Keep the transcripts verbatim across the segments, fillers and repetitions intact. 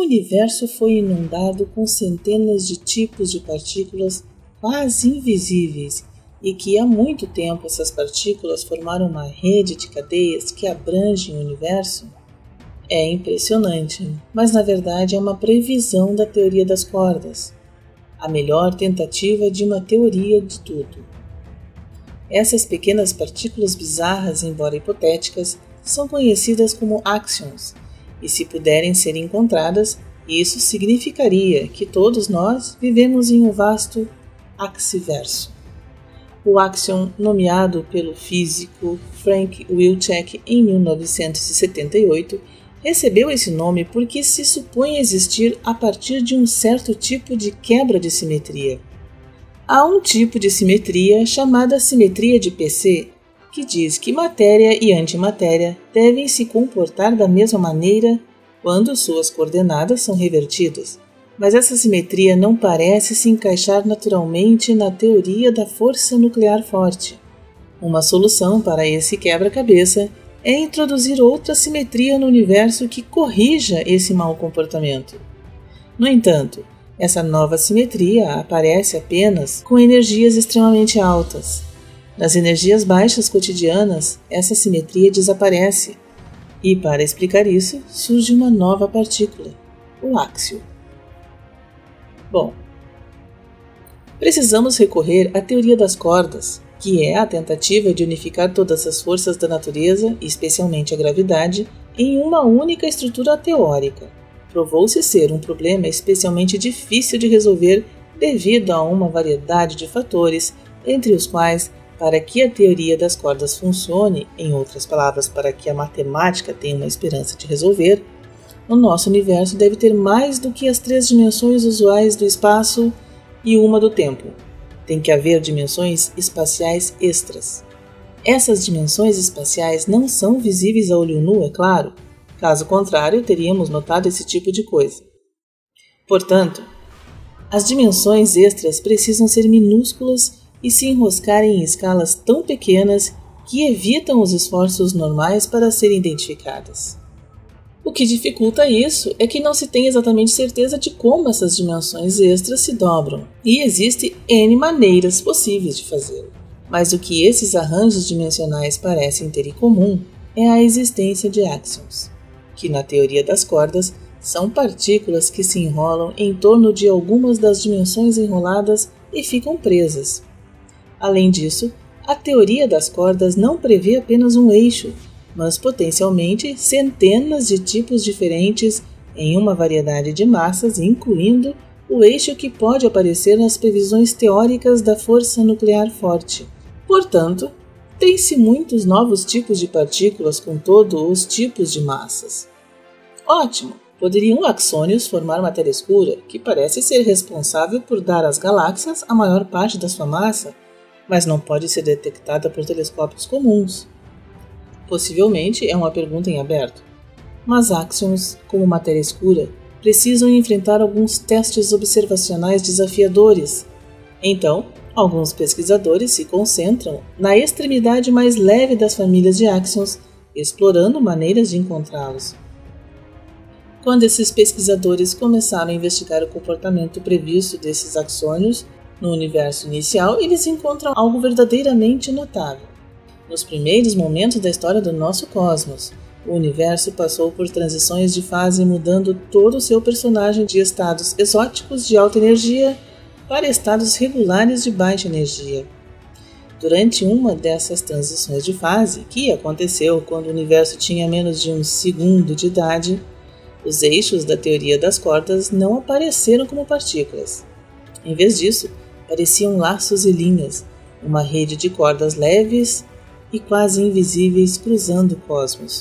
universo foi inundado com centenas de tipos de partículas quase invisíveis e que há muito tempo essas partículas formaram uma rede de cadeias que abrangem o universo, é impressionante, mas na verdade é uma previsão da teoria das cordas, a melhor tentativa de uma teoria de tudo. Essas pequenas partículas bizarras, embora hipotéticas, são conhecidas como axions, e se puderem ser encontradas, isso significaria que todos nós vivemos em um vasto axiverso. O axion, nomeado pelo físico Frank Wilczek em mil novecentos e setenta e oito, recebeu esse nome porque se supõe existir a partir de um certo tipo de quebra de simetria. Há um tipo de simetria chamada simetria de P C, que diz que matéria e antimatéria devem se comportar da mesma maneira quando suas coordenadas são revertidas. Mas essa simetria não parece se encaixar naturalmente na teoria da força nuclear forte. Uma solução para esse quebra-cabeça é introduzir outra simetria no universo que corrija esse mau comportamento. No entanto, essa nova simetria aparece apenas com energias extremamente altas. Nas energias baixas cotidianas, essa simetria desaparece. E para explicar isso, surge uma nova partícula, o áxio. Bom, precisamos recorrer à teoria das cordas, que é a tentativa de unificar todas as forças da natureza, especialmente a gravidade, em uma única estrutura teórica. Provou-se ser um problema especialmente difícil de resolver devido a uma variedade de fatores, entre os quais, para que a teoria das cordas funcione, em outras palavras, para que a matemática tenha uma esperança de resolver, o nosso universo deve ter mais do que as três dimensões usuais do espaço e uma do tempo. Tem que haver dimensões espaciais extras. Essas dimensões espaciais não são visíveis a olho nu, é claro. Caso contrário, teríamos notado esse tipo de coisa. Portanto, as dimensões extras precisam ser minúsculas e se enroscarem em escalas tão pequenas que evitam os esforços normais para serem identificadas. O que dificulta isso é que não se tem exatamente certeza de como essas dimensões extras se dobram, e existem N maneiras possíveis de fazê-lo. Mas o que esses arranjos dimensionais parecem ter em comum é a existência de axions, que na teoria das cordas são partículas que se enrolam em torno de algumas das dimensões enroladas e ficam presas. Além disso, a teoria das cordas não prevê apenas um eixo, mas potencialmente centenas de tipos diferentes em uma variedade de massas, incluindo o eixo que pode aparecer nas previsões teóricas da força nuclear forte. Portanto, tem-se muitos novos tipos de partículas com todos os tipos de massas. Ótimo! Poderiam axônios formar matéria escura, que parece ser responsável por dar às galáxias a maior parte da sua massa, mas não pode ser detectada por telescópios comuns. Possivelmente é uma pergunta em aberto, mas áxions, como matéria escura, precisam enfrentar alguns testes observacionais desafiadores. Então, alguns pesquisadores se concentram na extremidade mais leve das famílias de áxions, explorando maneiras de encontrá-los. Quando esses pesquisadores começaram a investigar o comportamento previsto desses axônios no universo inicial, eles encontram algo verdadeiramente notável. Nos primeiros momentos da história do nosso cosmos, o universo passou por transições de fase, mudando todo o seu personagem de estados exóticos de alta energia para estados regulares de baixa energia. Durante uma dessas transições de fase, que aconteceu quando o universo tinha menos de um segundo de idade, os eixos da teoria das cordas não apareceram como partículas. Em vez disso, pareciam laços e linhas, uma rede de cordas leves e quase invisíveis cruzando o cosmos.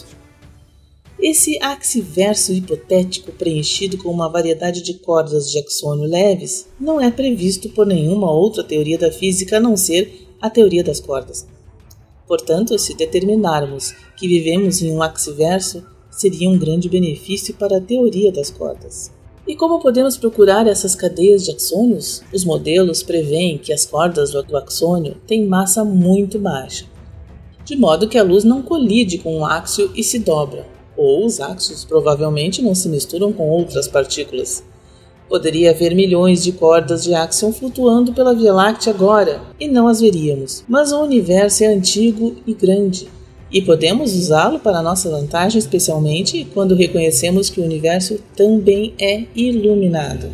Esse axiverso hipotético preenchido com uma variedade de cordas de axônio leves não é previsto por nenhuma outra teoria da física a não ser a teoria das cordas. Portanto, se determinarmos que vivemos em um axiverso, seria um grande benefício para a teoria das cordas. E como podemos procurar essas cadeias de axônios? Os modelos prevêem que as cordas do axônio têm massa muito baixa, de modo que a luz não colide com o áxio e se dobra. ou os áxios provavelmente não se misturam com outras partículas. Poderia haver milhões de cordas de áxion flutuando pela Via Láctea agora, e não as veríamos, mas o universo é antigo e grande, e podemos usá-lo para nossa vantagem, especialmente quando reconhecemos que o universo também é iluminado.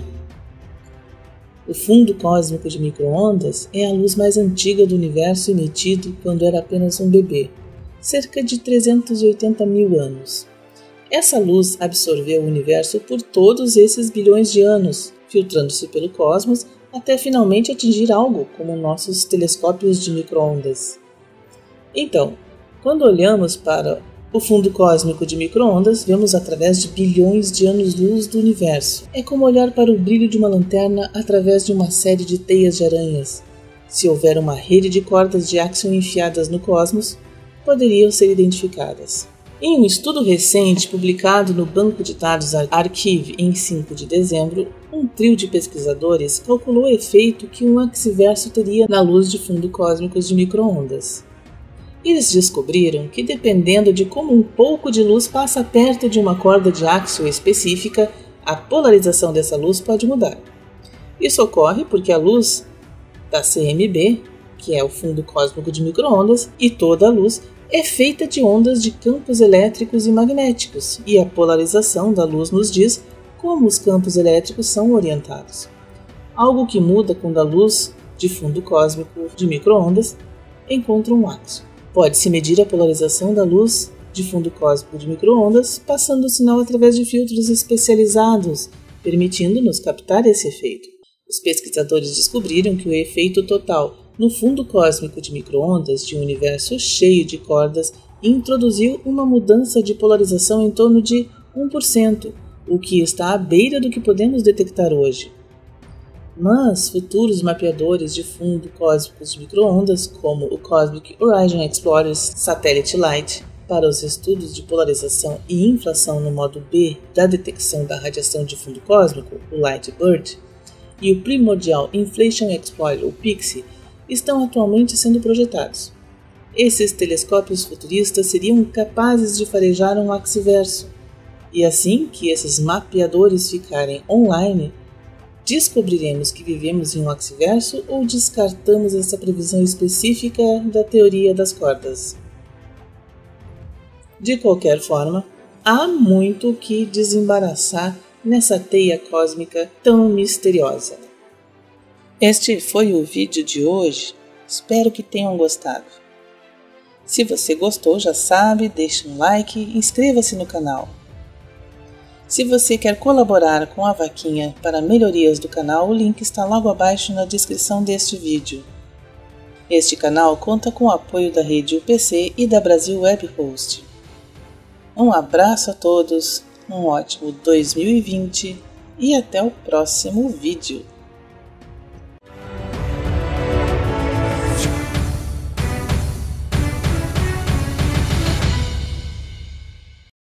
O fundo cósmico de micro-ondas é a luz mais antiga do universo emitido quando era apenas um bebê, cerca de trezentos e oitenta mil anos. Essa luz absorveu o universo por todos esses bilhões de anos, filtrando-se pelo cosmos até finalmente atingir algo como nossos telescópios de micro-ondas. Então, quando olhamos para o fundo cósmico de micro-ondas, vemos através de bilhões de anos-luz do universo. É como olhar para o brilho de uma lanterna através de uma série de teias de aranhas. Se houver uma rede de cordas de áxion enfiadas no cosmos, poderiam ser identificadas. Em um estudo recente publicado no banco de dados Archive em cinco de dezembro, um trio de pesquisadores calculou o efeito que um axiverso teria na luz de fundo cósmicos de micro-ondas. Eles descobriram que, dependendo de como um pouco de luz passa perto de uma corda de áxion específica, a polarização dessa luz pode mudar. Isso ocorre porque a luz da C M B, que é o fundo cósmico de micro-ondas, e toda a luz é feita de ondas de campos elétricos e magnéticos, e a polarização da luz nos diz como os campos elétricos são orientados. Algo que muda quando a luz de fundo cósmico de micro-ondas encontra um áxion. Pode-se medir a polarização da luz de fundo cósmico de micro-ondas passando o sinal através de filtros especializados, permitindo-nos captar esse efeito. Os pesquisadores descobriram que o efeito total no fundo cósmico de micro-ondas de um universo cheio de cordas introduziu uma mudança de polarização em torno de um por cento, o que está à beira do que podemos detectar hoje. Mas futuros mapeadores de fundo cósmicos de micro-ondas, como o Cosmic Horizon Explorer Satellite Light, para os estudos de polarização e inflação no modo B da detecção da radiação de fundo cósmico, o LightBird, e o Primordial Inflation Explorer, o PIXI, estão atualmente sendo projetados. Esses telescópios futuristas seriam capazes de farejar um axiverso, e assim que esses mapeadores ficarem online, descobriremos que vivemos em um axiverso ou descartamos essa previsão específica da teoria das cordas. De qualquer forma, há muito o que desembaraçar nessa teia cósmica tão misteriosa. Este foi o vídeo de hoje, espero que tenham gostado. Se você gostou, já sabe, deixe um like e inscreva-se no canal. Se você quer colaborar com a vaquinha para melhorias do canal, o link está logo abaixo na descrição deste vídeo. Este canal conta com o apoio da rede U P C e da Brasil Web Host. Um abraço a todos, um ótimo dois mil e vinte e até o próximo vídeo.